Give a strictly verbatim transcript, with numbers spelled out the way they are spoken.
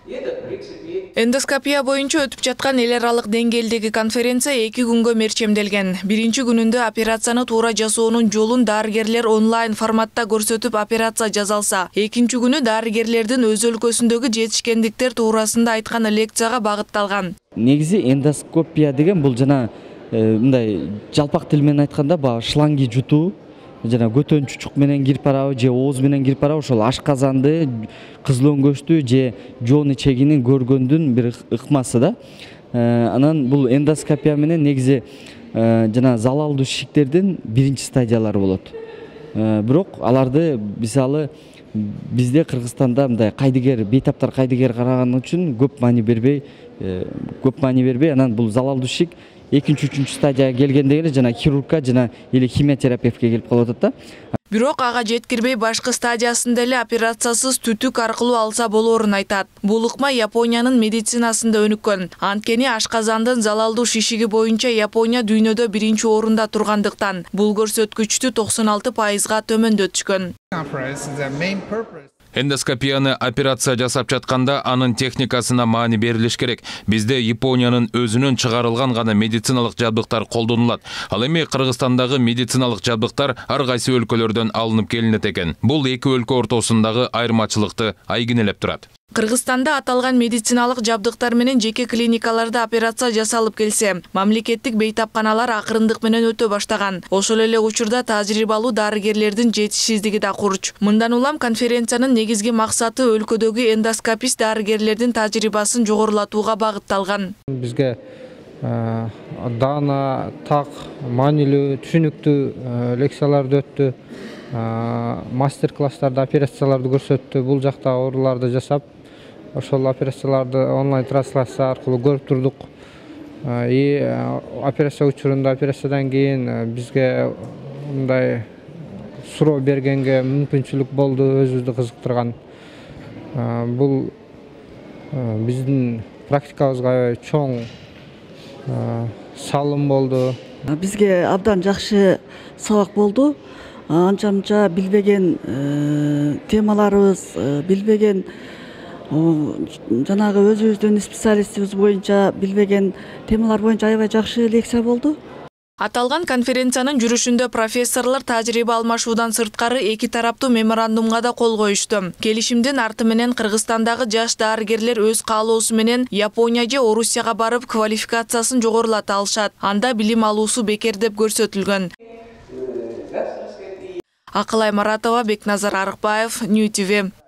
Эндоскопия боюнча өтүп жаткан эл аралык деңгээлдеги конференция эки күнгө мерчемделген. Биринчи күнүндө операцияны туура жасоонун жолун дарыгерлер онлайн форматта көрсөтүп операция жасалса, экинчи күнү дарыгерлердин өз өлкөсүндөгү жетишкендиктер туурасында айткан лекцияга багытталган. Негизи эндоскопия деген бул жана мындай жалпак тил менен айтканда баягы шланги жутуу, жана көтөн чучук менен кирип барабы же ооз менен кирип барабы, ошол ашказанды, кызыл өңгөчтү же жоон ичегинин көргөндүн бир ыкмасы да. Анан бул эндоскопия менен негизи жана залалдуу шишиктердин биринчи стадиялары болот. Бирок аларды мисалы бизде Кыргызстанда мындай кайдыгер, бейтаптар кайдыгер караган үчүн көп маани бербей, көп маани бербей, анан бул залалдуу шишик экинчи, үчүнчү стадияга келгенде эле жана хирургка жана или химиотерапевтке келип калып атат да. Бирок ага жеткирбей башкы стадиясында эле операциясыз түтүк аркылуу алса болоорун айтат. Бул ыкма Япониянын медицинасында өнүккөн. Анткени ашказандын залалдуу шишиги боюнча Япония дүйнөдө биринчи орунда тургандыктан бул көрсөткүчтү токсон алты пайызга төмөндөткөн. Эндоскопияны операция жасап жатканда анын техникасына маани берилиш керек. Бизде Япониянын өзүнөн чыгарылган гана медициналык жабдыктар колдонулат. Ал эми Кыргызстандагы медициналык жабдыктар ар кайсы өлкөлөрдөн алынып келинет экен. Бул эки өлкө ортосундагы айырмачылыкты айгинелеп турат. Кыргызстанда аталган медициналык жабдыктар менен жеке клиникаларда операция жасалып келсе, мамлекеттик бейтапканалар акырындык менен өтө баштаган. Ошол эле учурда тажрыйбалуу дарыгерлердин жетишсиздиги да курч. Мындан улам конференциянын негизги максаты өлкөдөгү эндоскопист дарыгерлердин тажрыйбасын жогорулатууга багытталган. Бизге даана, так, маанилүү, түшүнүктүү лекцияларды өттү. Мастер-класстарда операцияларды көрсөттү. Бул жакта ооруларды жасап, ошол операцияларды онлайн трансляция аркылуу көрүп турдук. И операция учурунда, операциядан кийин бизге мындай суроо бергенге мүмкүнчүлүк болду, өзүбүздү кызыктырган. Бул биздин практикабызга чоң салым болду. Бизге абдан жакшы сабак болду. Анча-мынча билбеген темаларыбыз, билбеген жанагы өзүбүздүн специалистибиз боюнча билбеген темалар боюнча аябай жакшы лекция болду. Аталган конференциянын жүрүшүндө профессорлор тажрыйба алмашуудан сырткары эки тараптуу меморандумга да кол коюшту. Келишимдин арты менен Кыргызстандагы жаш дарыгерлер өз каалоосу менен Япония же Орусияга барып квалификациясын жогорулата алышат. Анда билим алуусу бекер деп көрсөтүлгөн. Акылай Маратова, Бекназар Арыкбаев, Нью ти ви.